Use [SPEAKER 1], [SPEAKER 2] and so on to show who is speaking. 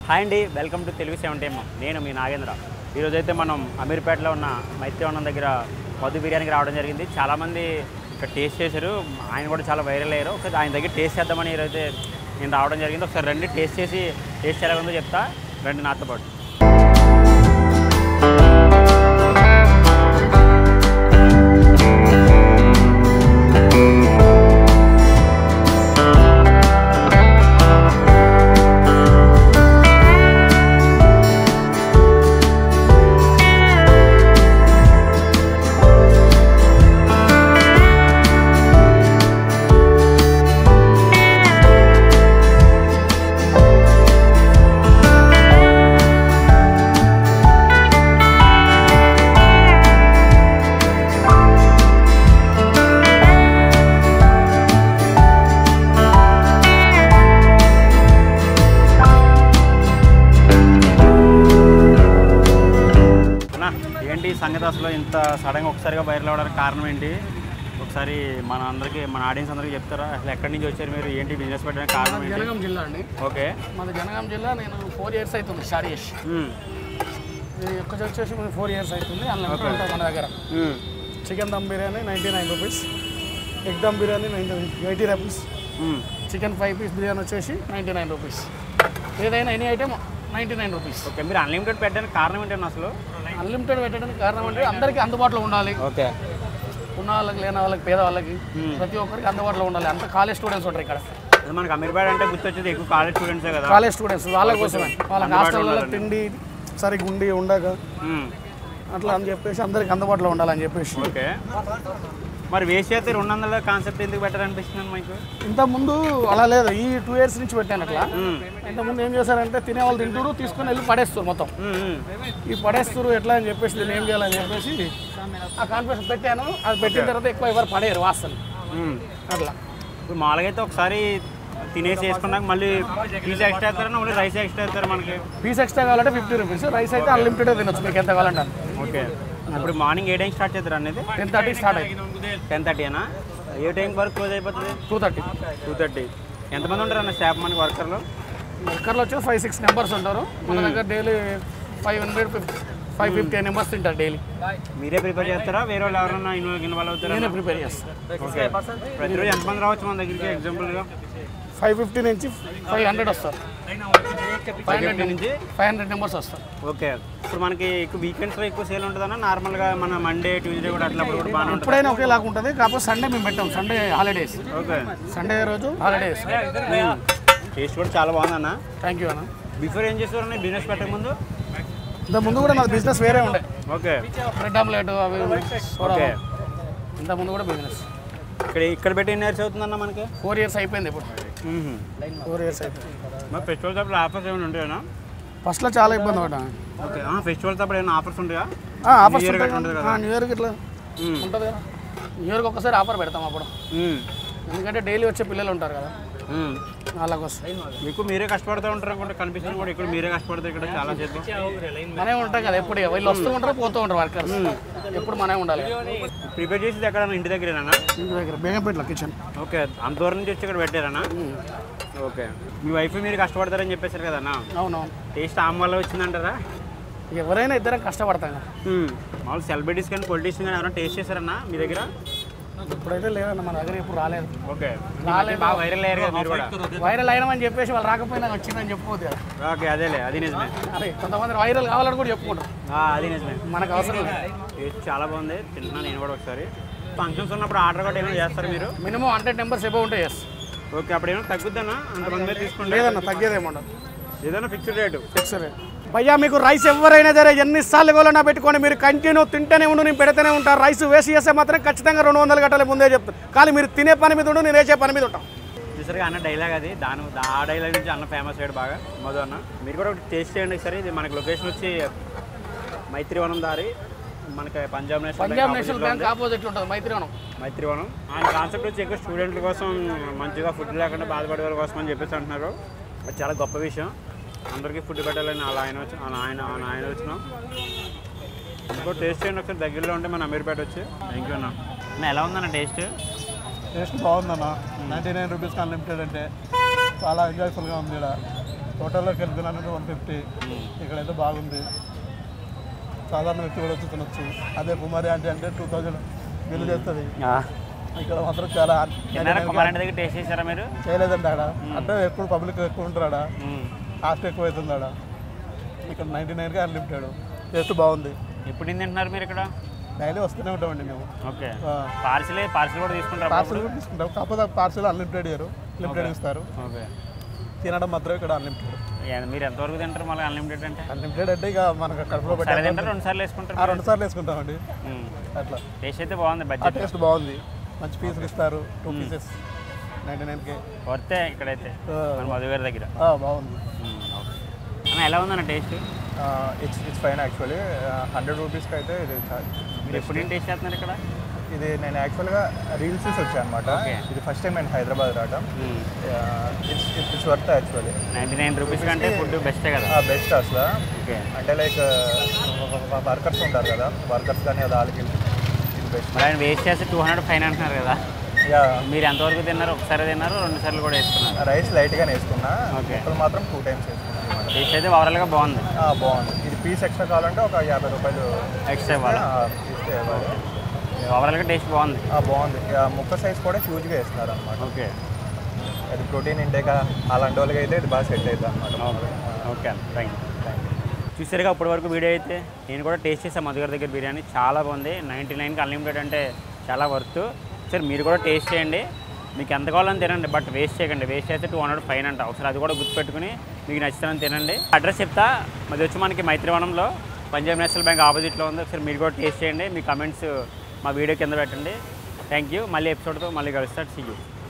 [SPEAKER 1] Hi అండి, welcome to Telugu 7 నేను మీ నాగేంద్ర. ఈరోజైతే మనం అమీర్పేటలో ఉన్న మైత్రివనం దగ్గర మధు బిర్యానీకి రావడం జరిగింది. చాలామంది ఇక్కడ టేస్ట్ చేశారు, ఆయన కూడా చాలా వైరల్ అయ్యారు. ఒకసారి ఆయన దగ్గర టేస్ట్ చేద్దామని ఈరోజైతే నేను రావడం జరిగింది. ఒకసారి రండి, టేస్ట్ చేసి టేస్ట్ ఎలా ఉందో చెప్తా, రండి నాతో పాటు. ఏంటి సంగతి, అసలు ఇంత సడన్గా ఒకసారిగా వైరల్ అవ్వడానికి కారణం ఏంటి? ఒకసారి మన ఆడియన్స్ అందరికీ చెప్తారా? అసలు ఎక్కడి నుంచి వచ్చారు మీరు, ఏంటి బిజినెస్ పెట్టడానికి కారణం ఏంటి?
[SPEAKER 2] జనగాం జిల్లా అండి.
[SPEAKER 1] ఓకే,
[SPEAKER 2] మన జనగాం జిల్లా నేను 4 years అవుతుంది స్టార్ట్ చేసి. ఇది వచ్చేసి 4 years అవుతుంది. అందులో ఉంటుంది మన దగ్గర chicken dum biryani 99 rupees, egg dum biryani 80 rupees, chicken 5 piece biryani వచ్చేసి 99 రూపీస్, ఏదైనా ఎనీ ఐటమ్ 99 రూపీస్.
[SPEAKER 1] ఓకే, మీరు అన్లిమిటెడ్ పెట్టడానికి కారణం ఏంటంటే అసలు?
[SPEAKER 2] అన్లిమిటెడ్ పెట్టడానికి కారణం అంటే అందరికీ అందుబాటులో ఉండాలి.
[SPEAKER 1] ఓకే,
[SPEAKER 2] ఉన్న వాళ్ళకి లేని వాళ్ళకి పేదవాళ్ళకి ప్రతి ఒక్కరికి అందుబాటులో ఉండాలి. అంత కాలేజ్ స్టూడెంట్స్ ఉంటారు ఇక్కడ.
[SPEAKER 1] మనకు అమీర్పేట అంటే గుర్తొచ్చేది ఎక్కువ కాలేజ్ స్టూడెంట్సే కదా.
[SPEAKER 2] కాలేజ్ స్టూడెంట్స్ వాళ్ళ కోసమే, వాళ్ళ హాస్టల్లో తిండి సరిగ్గా ఉండి ఉండక అట్లా అని చెప్పేసి అందరికి అందుబాటులో ఉండాలని చెప్పేసి.
[SPEAKER 1] ఓకే, మరి వేస్ట్ అయితే 200 కాన్సెప్ట్ ఎందుకు పెట్టాలనిపిస్తుంది మీకు?
[SPEAKER 2] ఇంతకుముందు అలా లేదు, ఈ 2 years నుంచి పెట్టాను అట్లా. ఇంతకుముందు ఏం చేశారంటే తినేవాళ్ళు తింటూరు, తీసుకొని వెళ్ళి పడేస్తారు మొత్తం. ఈ పడేస్తారు ఎట్లా అని చెప్పేసి నేను ఏం చేయాలని చెప్పేసి ఆ కాన్ఫరెన్స్ పెట్టాను. అది పెట్టిన తర్వాత ఎక్కువ ఎవరు పడేయరు వాస్తవం అట్లా.
[SPEAKER 1] ఇప్పుడు మామూలుగా అయితే ఒకసారి తినేసి వేసుకున్నాక మళ్ళీ పీస్ ఎక్స్ట్రా వేస్తారా, మళ్ళీ రైస్ ఎక్స్ట్రా వేస్తారా? మనకి
[SPEAKER 2] పీస్ ఎక్స్ట్రా కావాలంటే 50 రూపీస్, రైస్ అయితే అన్లిమిటెడ్ తినొచ్చు మీకు ఎంత కావాలంటే.
[SPEAKER 1] ఓకే, ఇప్పుడు మార్నింగ్ ఏ టైం స్టార్ట్ చేస్తారు అనేది?
[SPEAKER 2] 10:30 స్టార్ట్ అవుతుంది.
[SPEAKER 1] 10:30 ఏ టైం వరకు క్లోజ్ అయిపోతుంది?
[SPEAKER 2] 2:30.
[SPEAKER 1] ఎంతమంది ఉంటారు అన్న స్టాఫ్ మనకి వర్కర్లు
[SPEAKER 2] వచ్చి 5-6 మెంబర్స్ ఉంటారు మన దగ్గర. డైలీ 550 మెంబర్స్ తింటారు డైలీ.
[SPEAKER 1] మీరే ప్రిపేర్ చేస్తారా, వేరే వాళ్ళు ఎవరైనా ఇన్వాల్వ్ అవుతారా?
[SPEAKER 2] నేనే ప్రిపేర్ చేస్తాను.
[SPEAKER 1] ఓకే, ప్రతిరోజు ఎంతమంది రావచ్చు మన దగ్గరికి? ఎగ్జాంపుల్గా
[SPEAKER 2] 550 నుంచి 500 వస్తారు.
[SPEAKER 1] 550 నుంచి
[SPEAKER 2] 500 మెంబర్స్ వస్తారు.
[SPEAKER 1] ఓకే, ఇప్పుడు మనకి ఎక్కువ వీకెండ్స్లో ఎక్కువ సేల్ ఉంటుందన్నా? నార్మల్గా మన మండే ట్యూస్డే కూడా అట్లా కూడా బాగా ఉంటుంది?
[SPEAKER 2] ఎప్పుడైనా ఒకేలాగా ఉంటుంది, కాకపోతే సండే మేము పెట్టాం. Sunday holidays.
[SPEAKER 1] ఓకే,
[SPEAKER 2] సండే రోజు హాలిడేస్.
[SPEAKER 1] టేస్ట్ కూడా చాలా బాగుందన్న.
[SPEAKER 2] థ్యాంక్ యూ అన్న.
[SPEAKER 1] బిఫోర్ ఏం చేస్తారన్న బిజినెస్ పెట్టక ముందు?
[SPEAKER 2] ఇంతకుముందు కూడా నా బిజినెస్ వేరే ఉండే.
[SPEAKER 1] ఓకే,
[SPEAKER 2] బ్రెడ్ ఆమ్లెట్ అవి. ఓకే, ఇంతకుముందు కూడా బిజినెస్.
[SPEAKER 1] ఇక్కడ పెట్టి ఎన్ని ఇయర్స్ అవుతుందన్న మనకి?
[SPEAKER 2] 4 years అయిపోయింది ఇప్పుడు. 4 years అయిపోయింది.
[SPEAKER 1] మరి ఫెస్టివల్స్ అప్పుడు ఆఫర్స్ ఏమైనా ఉంటాయా?
[SPEAKER 2] ఫస్ట్లో చాలా ఇబ్బంది పడ్డా.
[SPEAKER 1] ఓకే, ఫెస్టివల్స్ అప్పుడు ఏమైనా ఆఫర్స్ ఉంటాయా?
[SPEAKER 2] ఆఫర్స్ న్యూ ఇయర్కి ఇట్లా ఉంటుంది కదా. న్యూ ఇయర్కి ఒక్కసారి ఆఫర్ పెడతాం అప్పుడు, ఎందుకంటే డైలీ వచ్చే పిల్లలు ఉంటారు కదా వాళ్ళ కోసం.
[SPEAKER 1] మీకు మీరే కష్టపడుతూ ఉంటారు అనుకుంటే కనిపిస్తుంది కూడా. ఇక్కడ మీరే కష్టపడతారు, ఇక్కడ చాలా చేద్దాం
[SPEAKER 2] మనే ఉంటాం కదా. ఎప్పుడు వీళ్ళు వస్తూ ఉంటారు, పోతూ ఉంటారు వర్కర్స్. ఎప్పుడు మనే ఉండాలి.
[SPEAKER 1] ప్రిపేర్ చేసేది ఎక్కడ? ఇంటి దగ్గరేనా?
[SPEAKER 2] ఇంటి దగ్గర బేగంపేటలో కిచెన్.
[SPEAKER 1] ఓకే, అంత దూరం నుంచి వచ్చి ఇక్కడ పెట్టారన్నా? ఓకే, మీ వైఫ్ మీరు కష్టపడతారని చెప్పేశారు కదన్నా.
[SPEAKER 2] అవునవును.
[SPEAKER 1] టేస్ట్ ఆమె వల్ల వచ్చిందంటారా?
[SPEAKER 2] ఎవరైనా ఇద్దరం కష్టపడతాం కదా.
[SPEAKER 1] మామూలు సెలబ్రిటీస్ కానీ పొలిటీషియన్ కానీ ఎవరైనా టేస్ట్ చేశారన్నా మీ దగ్గర?
[SPEAKER 2] ఇప్పుడైతే లేదన్న, మన దగ్గర ఎప్పుడు రాలేదు.
[SPEAKER 1] ఓకే, బాగా వైరల్ అయ్యారు కదా మీరు కూడా.
[SPEAKER 2] వైరల్ అయినామని చెప్పేసి వాళ్ళు రాకపోయినా వచ్చిందని చెప్పుకోవద్దు కదా.
[SPEAKER 1] ఓకే, అదేలే, అది నిజమే.
[SPEAKER 2] అదే కొంతమంది వైరల్ కావాలని కూడా చెప్పుకుంటారు.
[SPEAKER 1] అది నిజమే,
[SPEAKER 2] మనకు అవసరం లేదు.
[SPEAKER 1] టేస్ట్ చాలా బాగుంది, తింటున్నాను నేను కూడా. ఒకసారి ఫంక్షన్స్ ఉన్నప్పుడు ఆర్డర్ కూడా ఏమైనా చేస్తారు మీరు?
[SPEAKER 2] మినిమం 100 మెంబర్స్ ఎబో ఉంటే చేస్తారు.
[SPEAKER 1] ఓకే, అప్పుడు ఏమైనా తగ్గుద్దన్నా? అంతమంది మీద తీసుకుంటే?
[SPEAKER 2] లేదన్న, తగ్గేదేమో.
[SPEAKER 1] ఏదైనా ఫిక్స్డ్ రేటు?
[SPEAKER 2] Fixed rate. భయ్యా మీకు రైస్ ఎవరైనా సరే ఎన్నిసార్లు కావాలన్నా పెట్టుకొని మీరు కంటిన్యూ తింటూనే ఉండు, నేను పెడితేనే ఉంటాను. రైస్ వేసి చేస్తే మాత్రం ఖచ్చితంగా 200 గంటల ముందే చెప్తాను. కానీ మీరు తినే పని మీద ఉండు, నేను వేసే పని మీద ఉంటాం.
[SPEAKER 1] చూసారుగా అన్న డైలాగ్ అది. ఆ డైలాగ్ నుంచి అన్న ఫేమస్ అయ్యాడు బాగా, మధు అన్న. మీరు కూడా ఒకటి టేస్ట్ చేయండి సరే. ఇది మనకి లొకేషన్ వచ్చి మైత్రివనం దారి, మనకి పంజాబ్ నేషనల్ బ్యాంక్
[SPEAKER 2] ఆపోజిట్ ఉంటుంది
[SPEAKER 1] మైత్రివనం. ఆయన కాన్సెప్ట్ వచ్చి ఎక్కువ స్టూడెంట్ల కోసం మంచిగా ఫుడ్ లేకుండా బాధపడే వాళ్ళ కోసం అని చెప్పేసి అంటున్నారు. అది చాలా గొప్ప విషయం. అందరికీ ఫుడ్ పెట్టాలని ఆయన వచ్చినాం. ఇంకో టేస్ట్ చేయండి ఒకసారి, దగ్గరలో ఉంటే మన అమీర్పేట వచ్చి. థ్యాంక్ యూ అన్న. ఎలా ఉందన్న టేస్ట్?
[SPEAKER 2] టేస్ట్ బాగుందన్న. 99 రూపీస్కి అన్లిమిటెడ్ అంటే చాలా ఎంజాయ్ఫుల్గా ఉంది. ఇక్కడ హోటల్లోకి వెళ్తున్నాను 150. ఇక్కడైతే బాగుంది, సాధారణ వ్యక్తి కూడా వచ్చి తినొచ్చు. అదే కుమారి ఆంటీ అంటే 2000 బిల్లు చేస్తుంది. ఇక్కడ మాత్రం చాలా
[SPEAKER 1] కుమారి ఆంటీ దగ్గర టేస్ట్ చేశారా మీరు?
[SPEAKER 2] చేయలేదండి ఆడ, అంటే ఎప్పుడు పబ్లిక్ ఎక్కువ ఉంటారు ఆడ, కాస్ట్ ఎక్కువ అవుతుంది ఆడ. ఇక్కడ 99కి అన్లిమిటెడ్, టేస్ట్ బాగుంది.
[SPEAKER 1] ఎప్పుడు తింటున్నారు మీరు ఇక్కడ?
[SPEAKER 2] డైలీ వస్తూనే ఉంటామండి మేము.
[SPEAKER 1] ఓకే, పార్సిల్ కూడా తీసుకుంటారు?
[SPEAKER 2] పార్సిల్ కూడా తీసుకుంటాం, కాకపోతే పార్సిల్ అన్లిమిటెడ్ ఇయ్యరు, లిమిటెడ్ ఇస్తారు.
[SPEAKER 1] ఓకే,
[SPEAKER 2] తినడం మాత్రం ఇక్కడ అన్లిమిటెడ్.
[SPEAKER 1] మీరు ఎంతవరకు తింటారు మళ్ళీ అన్లిమిటెడ్ అంటే?
[SPEAKER 2] అన్లిమిటెడ్ అంటే ఇక మనకు కడుపులో
[SPEAKER 1] పెట్టారు 2 సార్లు వేసుకుంటారు?
[SPEAKER 2] 2 సార్లు వేసుకుంటామండి. అట్లా
[SPEAKER 1] టేస్ట్ అయితే బాగుంది,
[SPEAKER 2] బడ్జెట్ టేస్ట్ బాగుంది, మంచి పీసులు ఇస్తారు. 2 పీసెస్ 99కి
[SPEAKER 1] వర్తే ఇక్కడైతే మన మధు గారి దగ్గర.
[SPEAKER 2] బాగుంది.
[SPEAKER 1] ఎలా ఉందన్న టేస్ట్?
[SPEAKER 3] It's fine actually. 100 రూపీస్కి అయితే ఇది
[SPEAKER 1] మీరు ఎప్పుడు నేను టేస్ట్ చేస్తున్నారు ఇక్కడ?
[SPEAKER 3] ఇది నేను యాక్చువల్గా రీల్స్ చూసి వచ్చాను అనమాట. ఇది ఫస్ట్ టైం నేను హైదరాబాద్ రావడం. It's worth actually.
[SPEAKER 1] 99 రూపీస్ కంటే ఫుడ్ బెస్టే కదా?
[SPEAKER 3] బెస్ట్ అసలు. అంటే లైక్ వర్కర్స్ ఉంటారు కదా, వర్కర్స్ కానీ అది వాళ్ళకి ఇది బెస్ట్.
[SPEAKER 1] మరి ఆయన వేస్ట్ చేస్తే 200 ఫైన్ అంటున్నారు కదా? మీరు ఎంతవరకు తిన్నారు? ఒకసారి తిన్నారు, 2 సార్లు కూడా వేసుకున్నారు?
[SPEAKER 3] రైస్ లైట్గానే వేసుకున్నా, ముక్కలు మాత్రం 2 టైమ్స్ వేసుకున్నాను.
[SPEAKER 1] టేస్ట్ అయితే ఓవరాల్గా బాగుంది.
[SPEAKER 3] బాగుంది. ఇది పీస్ ఎక్స్ట్రా కావాలంటే ఒక 50 రూపాయలు
[SPEAKER 1] ఎక్స్ట్రా ఇవ్వాలి. ఓవరాల్గా టేస్ట్ బాగుంది.
[SPEAKER 3] బాగుంది. ముక్క సైజ్ కూడా హ్యూజ్గా వేస్తున్నారు అనమాట.
[SPEAKER 1] ఓకే,
[SPEAKER 3] అది ప్రోటీన్ ఇంటేక్ అలాంటి వాళ్ళకి అయితే ఇది బాగా సెట్ అవుతుంది అనమాట.
[SPEAKER 1] Okay, thank you. చూసారుగా ఇప్పటి వరకు వీడియో అయితే నేను కూడా టేస్ట్ చేసాను మధు గారి దగ్గర బిర్యానీ, చాలా బాగుంది. 99కి అన్లిమిటెడ్ అంటే చాలా వర్త్. సరే మీరు కూడా టేస్ట్ చేయండి, మీకు ఎంత కావాలని తినండి, బట్ వేస్ట్ చేయకండి. వేస్ట్ చేస్తే 200 ఫైన్ అంట. ఒకసారి అది కూడా గుర్తుపెట్టుకుని మీకు నచ్చుతానని తినండి. అడ్రస్ చెప్తా, అది వచ్చి మనకి మైత్రివనంలో పంజాబ్ నేషనల్ బ్యాంక్ ఆపోజిట్లో ఉంది. ఒకసారి మీరు కూడా టేస్ట్ చేయండి, మీ కమెంట్స్ మా వీడియో కింద పెట్టండి. Thank you. మళ్ళీ ఎపిసోడ్తో మళ్ళీ కలుస్తాను. See you.